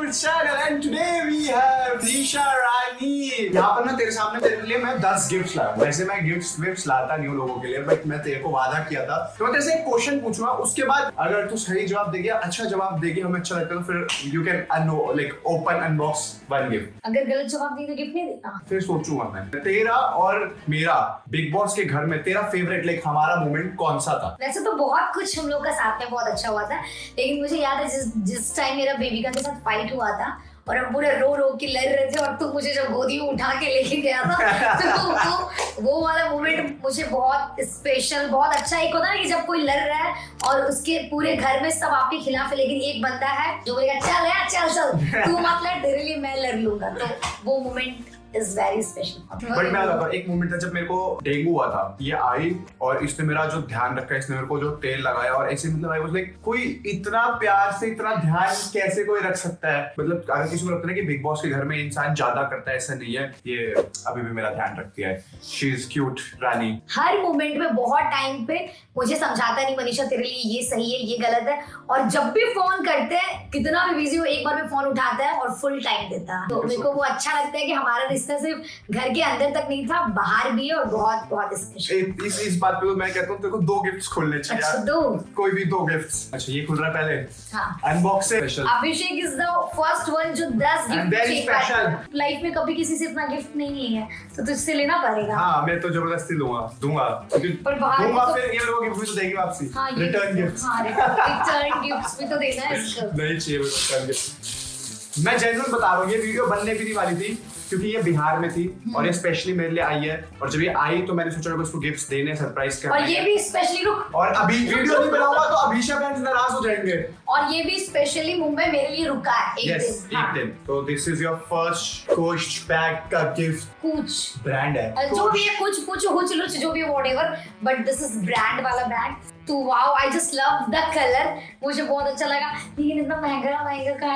the channel and today we have Disha Rani। यहाँ पर ना तेरे सामने तेरे लिए मैं 10 गिफ्ट्स लाया। वैसे मैं गिफ्ट्स लाता नहीं हूँ लोगों के लिए, बट मैं तेरे को वादा किया था तो मैं तेरे से एक क्वेश्चन पूछूंगा, उसके बाद अगर तू सही जवाब देगी, अच्छा जवाब देगी, हमें अच्छा लगता है तो फिर you can like open unbox one gift। अगर गलत जवाब दी तो गिफ्ट नहीं देता। फिर सोचूंगा मैं। तेरा और मेरा बिग बॉस के घर में तेरा फेवरेट लाइक हमारा मोमेंट कौन सा था? वैसे तो बहुत कुछ हम लोग का साथ में बहुत अच्छा हुआ था, लेकिन मुझे याद है जिस टाइम मेरा बेबिका के साथ फाइट हुआ था और हम पूरे रो रो के लड़ रहे थे और तू मुझे जब गोदी में उठा के लेके गया था तो वो वाला मोमेंट मुझे बहुत स्पेशल, बहुत अच्छा। एक होता है ना कि जब कोई लड़ रहा है और उसके पूरे घर में सब आपके खिलाफ है, लेकिन एक बंदा है जो बोलेगा चल यार चल तू मत लड़, तेरे लिए मैं लड़ लूंगा, तो वो moment is very special। But मैं बताता हूँ, एक मोमेंट था जब मेरे को डेंगू हुआ था, ये आई और इसने मेरा जो ध्यान रखा, इसने मेरे को जो तेल लगाया और ऐसे मतलब आई वाज लाइक कोई इतना प्यार से इतना ध्यान कैसे कोई रख सकता है। मतलब अगर किसी को लगता है कि बिग बॉस के घर में इंसान ज्यादा करता है, ऐसा नहीं है, ये अभी भी मेरा ध्यान रखती है। शी इज क्यूट रानी। हर मोमेंट में बहुत टाइम पे मुझे समझाता नहीं मनीषा तेरे लिए ये सही है ये गलत है, और जब भी फोन करते हैं कितना भी बिजी हो एक बार में फोन उठाता है और फुल टाइम देता है। तो मेरे को वो अच्छा लगता है कि हमारा रिश्ता सिर्फ घर के अंदर तक नहीं था, बाहर भी है और बहुत बहुत स्पेशल। इस बात पे मैं कहता हूँ तेरे को 2 गिफ्ट्स खोलने चाहिए। अच्छा, 2 कोई भी 2 गिफ्ट्स। अच्छा ये खुल रहा है पहले। हाँ। Unbox special. Abhishek is the first one जो 10 गिफ्ट लाइफ में कभी किसी से इतना गिफ्ट नहीं लिया है, तो तुझसे लेना पड़ेगा। हाँ मैं तो जबरदस्ती दूंगा पर बाहर तो फिर ये लोगों गिफ्ट भी तो देंगे वापसी। हाँ, रिटर्न गिफ्ट्स। हाँ रिटर्न गिफ्ट्स भी तो देना है इसको। नहीं चाहिए रिटर्न गिफ्ट। मैं जेन्युइन बता रहा हूँ, ये वीडियो बनने भी नहीं वाली थी क्योंकि ये बिहार में थी और ये स्पेशली मेरे लिए आई है, और जब ये आई तो मैंने सोचा इसको गिफ्ट्स देने, सरप्राइज करना और ये भी स्पेशली रुक, और अभी वीडियो नहीं बनाऊंगा तो अभिषा फैंस नाराज हो जाएंगे। और ये भी स्पेशली मुंबई मेरे लिए रुका है एक दिन। एक दिन। तो this is your first coach bag का गिफ्ट। कुछ ब्रांड है जो भी है, कुछ हुच लुच जो भी whatever, but this is brand वाला बैग। तो wow, I just love the colour, मुझे बहुत अच्छा लगा, लेकिन इतना महंगा का